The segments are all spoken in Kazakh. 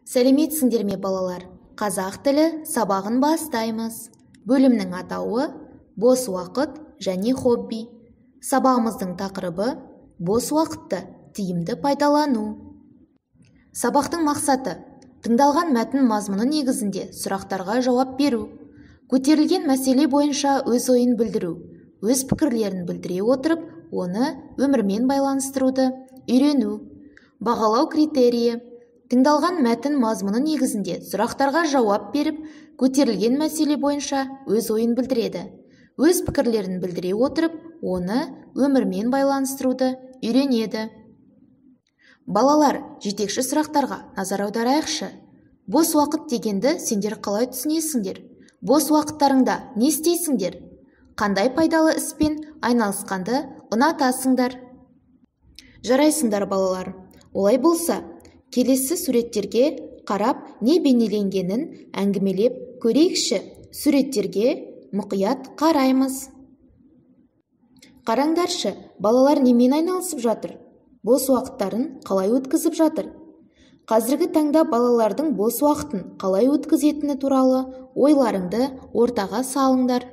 Сәлеметсіңдер ме балалар? Қазақ тілі сабағын бастаймыз. Бөлімнің атауы бос уақыт және хобби. Сабағымыздың тақырыбы бос уақытты тиімді пайдалану. Сабақтың мақсаты тыңдалған мәтін мазмұны негізінде сұрақтарға жауап беру. Көтерілген мәселе бойынша өз ойын білдіру. Өз пікірлерін білдіре отырып, оны өмірмен байланыстыруды үйрену. Бағалау критерийі. Тыңдалған мәтін мазмұны негізінде сұрақтарға жауап беріп, көтерілген мәселе бойынша өз ойын білдіреді. Өз пікірлерін білдіре отырып, оны өмірмен байланыстыруды үйренеді. Балалар, жетекші сұрақтарға назар аударайықшы. Бос уақыт дегенді сендер қалай түсінесіңдер? Бос уақыттарыңда не істейсіңдер? Қандай пайдалы іспен айналысқанды ұнатасыңдар? Жарайсыңдар балалар. Олай болса, келесі суреттерге қарап не бейнеленгенін әңгімелеп көрейікші. Суреттерге мұқият қараймыз. Қараңдаршы, балалар немен айналысып жатыр? Бос уақыттарын қалай өткізіп жатыр? Қазіргі таңда балалардың бос уақытын қалай өткізетіні туралы ойларыңды ортаға салыңдар.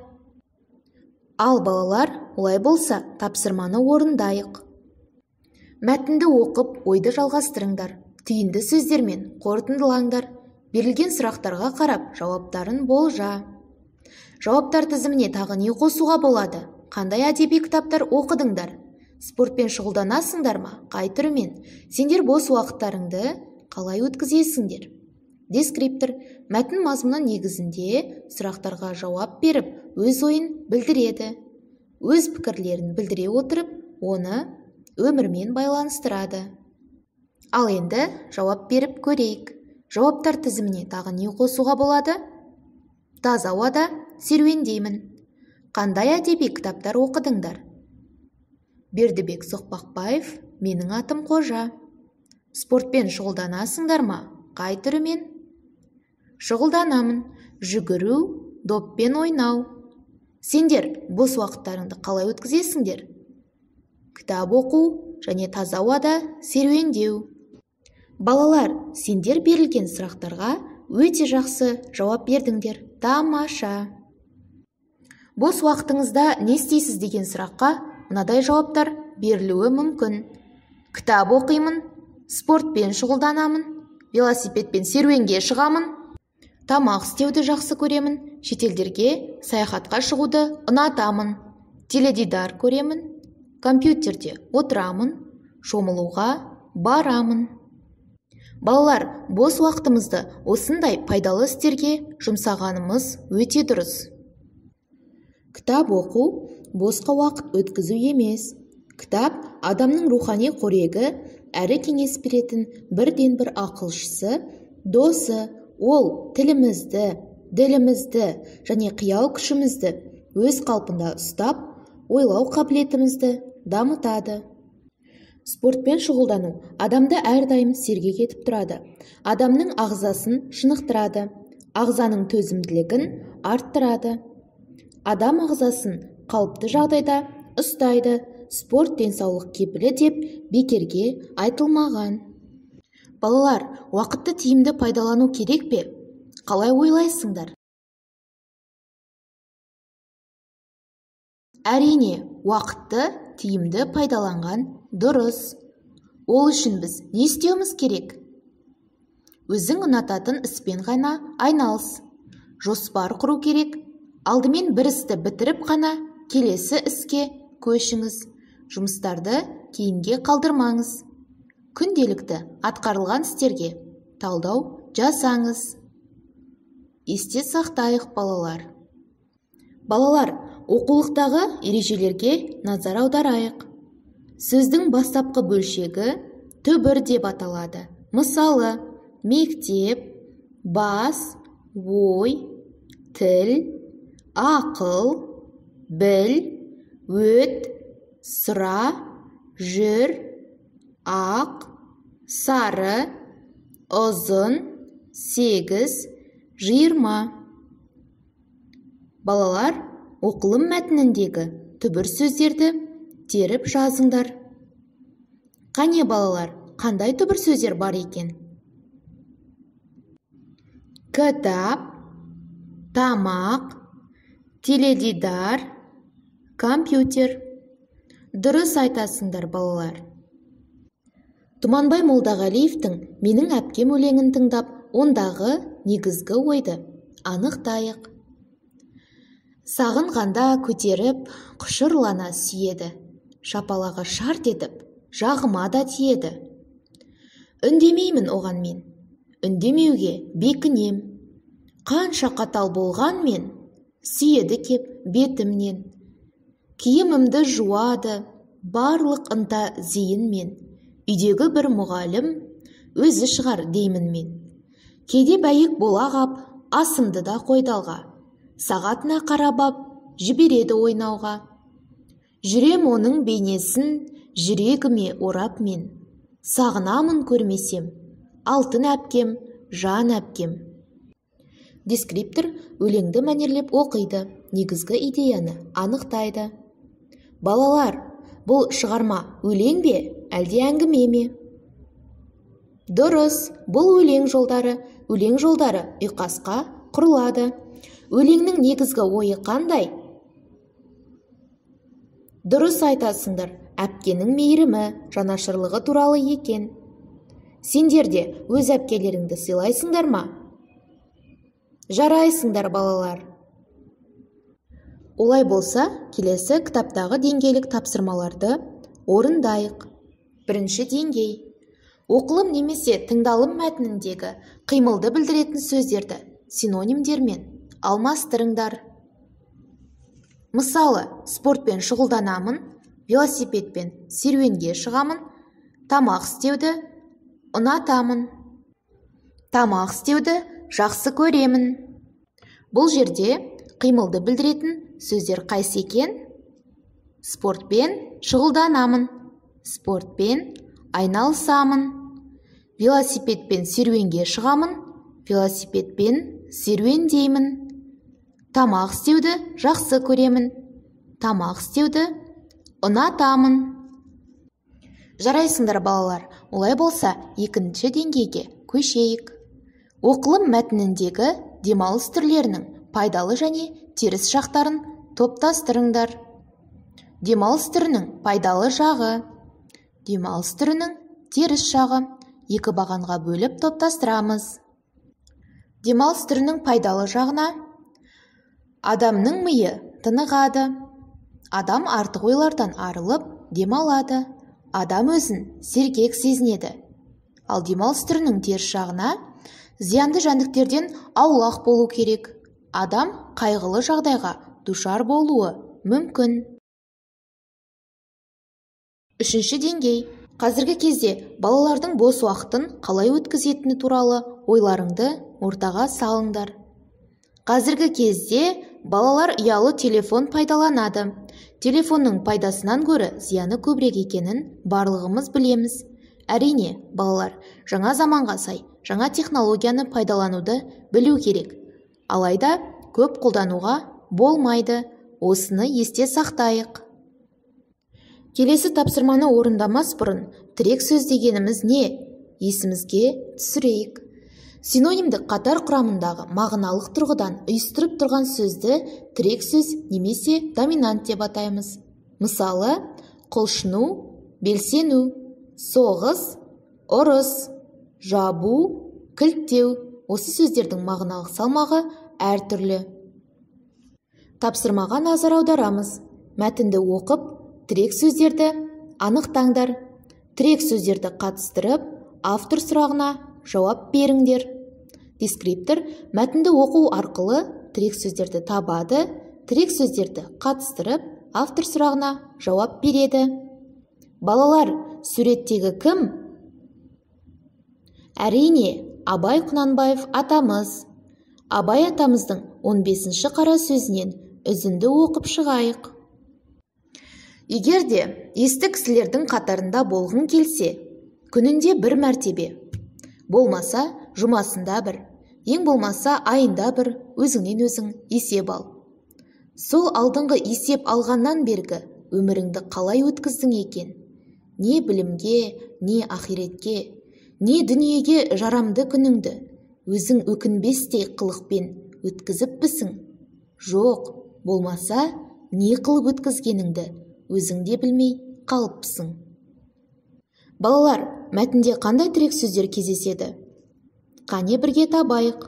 Ал балалар, олай болса, тапсырманы орындайық. Мәтінді оқып, ойды жалғастырыңдар. Түйінді сөздермен қорытындылаңдар. Берілген сұрақтарға қарап, жауаптарын болжа. Жауаптар тізіміне тағы не қосуға болады? Қандай әдеби кітаптар оқыдыңдар? Спортпен шұғылданасыңдар ма? Қай түрімен? Сендер бос уақыттарыңды қалай өткізесіңдер? Дескриптор мәтін мазмұны негізінде сұрақтарға жауап беріп, өз ойын білдіреді. Өз пікірлерін білдіре отырып, оны өмірмен байланыстырады. Ал енді жауап беріп көрейік. Жауаптар тізіміне тағы не қосуға болады? Таза ауада серуендеймін. Қандай әдеби кітаптар оқыдыңдар? Бердібек Соқпақбаев, менің атым Қожа. Спортпен шұғылданасыңдар ма? Қай түрімен? Шұғылданамын. Жүгіру, доппен ойнау. Сендер бос уақыттарыңды қалай өткізесіңдер? Кітап оқу және таза ауада серуендеу. Балалар, сендер берілген сұрақтарға өте жақсы жауап бердіңдер. Тамаша. Бос уақытыңызда не істейсіз деген сұраққа мынадай жауаптар берілуі мүмкін. Кітап оқимын, спортпен шұғылданамын, велосипедпен серуенге шығамын, тамақ істеуді жақсы көремін, шетелдерге саяхатқа шығуды ұнатамын, теледидар көремін, компьютерде отырамын, шомылуға барамын. Балалар, бос уақытымызды осындай пайдалы істерге жұмсағанымыз өте дұрыс. Кітап оқу босқа уақыт өткізу емес. Кітап адамның рухани қорегі, әрі кеңес беретін бірден бір ақылшысы, досы. Ол тілімізді, ділімізді және қиял күшімізді өз қалпында ұстап, ойлау қабілетімізді дамытады. Спортпен шұғылдану адамды әрдайым сергек етіп тұрады. Адамның ағзасын шынықтырады, ағзаның төзімділігін арттырады. Адам ағзасын қалыпты жағдайда ұстайды. Спорт денсаулық кепілі деп бекерге айтылмаған. Балалар, уақытты тиімді пайдалану керек пе? Қалай ойлайсыңдар? Әрине, уақытты тиімді пайдаланған дұрыс. Ол үшін біз не істеуіміз керек? Өзің ұнататын іспен ғана айналыс. Жоспар құру керек. Алдымен бір істі бітіріп қана келесі іске көшіңіз. Жұмыстарды кейінге қалдырмаңыз. Күнделікті атқарылған істерге талдау жасаңыз. Есте сақтайық балалар. Балалар, оқулықтағы ережелерге назар аударайық. Сөздің бастапқы бөлшегі түбір деп аталады. Мысалы, мектеп, бас, ой, тіл, ақыл, біл, өт, сұра, жүр, ақ, сары, ұзын, 8, 20. Балалар, оқылым мәтініндегі түбір сөздерді теріп жазыңдар. Қане балалар, қандай түбір сөздер бар екен? кітап, тамақ, теледидар, компьютер. Дұрыс айтасыңдар, балалар. Тұманбай Молдағалиевтің «Менің әпкем» өлеңін тыңдап, ондағы негізгі ойды анықтайық. Сағынғанда көтеріп, құшырлана сүйеді. Шапалағы шарт етіп, жағыма да тиеді. Үндемеймін оған мен, үндемеуге бекінем. Қанша қатал болған мен, сүйеді кеп бетімнен. Киімімді жуады, барлық ынта зейінмен. Үйдегі бір мұғалім, өзі шығар деймін мен. Кейде бәйек болағап, асымды да қойдалға. Сағатына қарабап, жібереді ойнауға. Жүрем оның бейнесін, жүрегіме орап мен. Сағынамын көрмесем, алтын әпкем, жан әпкем. Дескриптор өлеңді мәнерлеп оқиды, негізгі идеяны анықтайды. Балалар, бұл шығарма өлең бе, әлде әңгіме ме? Дұрыс, бұл өлең жолдары ұйқасқа құрылады. Өлеңнің негізгі ойы қандай? Дұрыс айтасыңдар, әпкенің мейірімі, жанашырлығы туралы екен. Сендер де өз әпкелеріңді сыйлайсыңдар ма? Жарайсыңдар, балалар. Олай болса, келесі кітаптағы деңгейлік тапсырмаларды орындайық. Бірінші деңгей. Оқылым немесе тыңдалым мәтініндегі қимылды білдіретін сөздерді синонимдермен алмастырыңдар. Мысалы, спортпен шұғылданамын, велосипедпен серуенге шығамын, тамақ істеуді ұнатамын. Тамақ істеуді жақсы көремін. Бұл жерде қимылды білдіретін сөздер қайсы екен? Спортпен шұғылданамын, спортпен айналысамын. Велосипедпен серуенге шығамын, велосипедпен серуендеймін. Тамақ істеуді жақсы көремін, тамақ істеуді ұнатамын. Жарайсыңдар, балалар. Олай болса, екінші деңгейге көшейік. Оқылым мәтініндегі демалыс түрлерінің пайдалы және теріс жақтарын топтастырыңдар. Демалыс түрінің пайдалы жағы, демалыс түрінің теріс жағы екі бағанға бөліп топтастырамыз. Демалыс түрінің пайдалы жағына адамның миы тынығады. Адам артық ойлардан арылып демалады. Адам өзін сергек сезінеді. Ал демалыс түрінің теріс жағына зиянды жәндіктерден аулақ болу керек. Адам қайғылы жағдайға душар болуы мүмкін. Үшінші деңгей. Қазіргі кезде балалардың бос уақытын қалай өткізетіні туралы ойларыңды ортаға салыңдар. Қазіргі кезде балалар ұялы телефон пайдаланады. Телефонның пайдасынан гөрі зияны көбірек екенін барлығымыз білеміз. Әрине, балалар жаңа заманға сай, жаңа технологияны пайдалануды білу керек. Алайда көп қолдануға болмайды. Осыны есте сақтайық. Келесі тапсырманы орындамас бұрын тірек сөз дегеніміз не? Есімізге түсірейік. Синонимдік қатар құрамындағы мағыналық тұрғыдан ұйыстырып тұрған сөзді тірек сөз немесе доминант деп атаймыз. Мысалы, құлшыну, белсену, соғыс, ұрыс, жабу, кілттеу. Осы сөздердің мағыналық салмағы әртүрлі. Тапсырмаға назар аударамыз. Мәтінді оқып, тірек сөздерді анықтаңдар. Тірек сөздерді қатыстырып, автор сұрағына жауап беріңдер. Дескриптор мәтінді оқу арқылы тірек сөздерді табады, тірек сөздерді қатыстырып, автор сұрағына жауап береді. Балалар, суреттегі кім? Әрине, Абай Құнанбаев атамыз. Абай атамыздың 15-ші қара сөзінен үзінді оқып шығайық. Егер де есті кісілердің қатарында болғың келсе, күнінде бір мәртебе, болмаса жұмасында бір, ең болмаса айында бір өзіңнен өзің есеп ал. Сол алдыңғы есеп алғаннан бергі өміріңді қалай өткіздің екен? Не білімге, не ақиретке, не дүниеге жарамды күніңді, өзің өкінбестей қылықпен өткізіппісің? Жоқ, болмаса, не қылып өткізгеніңді өзің де білмей қалыппысың. Балалар, мәтінде қандай тірек сөздер кездеседі? Қане бірге табайық.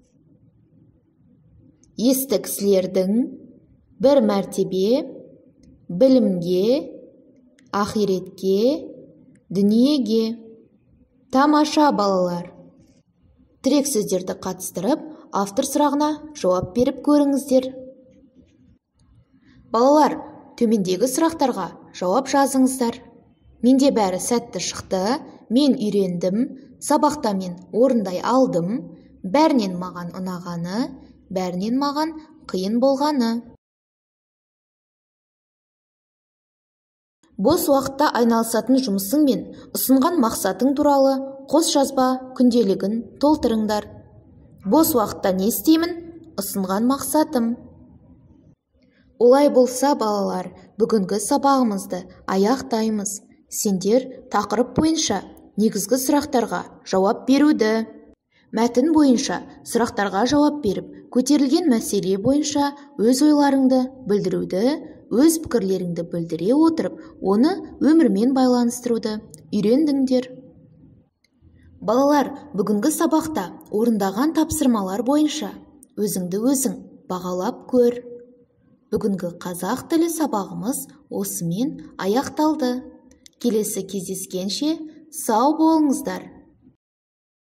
Есті кісілердің бір мәртебе, білімге, ақиретке, дүниеге. Тамаша балалар. Тірек сөздерді қатыстырып, автор сұрағына жауап беріп көріңіздер. Балалар, төмендегі сұрақтарға жауап жазыңыздар. Менде бәрі сәтті шықты, мен үйрендім, сабақта мен орындай алдым, бәрінен маған ұнағаны, бәрінен маған қиын болғаны. Бос уақытта айналысатын жұмысың мен ұсынған мақсатың туралы қос жазба күнделігін толтырыңдар. Бос уақытта не істеймін? Ұсынған мақсатым. Олай болса, балалар, бүгінгі сабағымызды аяқтаймыз. Сендер тақырып бойынша негізгі сұрақтарға жауап беруді, мәтін бойынша сұрақтарға жауап беріп, көтерілген мәселе бойынша өз ойларыңды білдіруді, өз пікірлеріңді білдіре отырып, оны өмірмен байланыстыруды үйрендіңдер. Балалар, бүгінгі сабақта орындаған тапсырмалар бойынша өзіңді өзің бағалап көр. Бүгінгі қазақ тілі сабағымыз осымен аяқталды. Келесі кездескенше сау болыңыздар.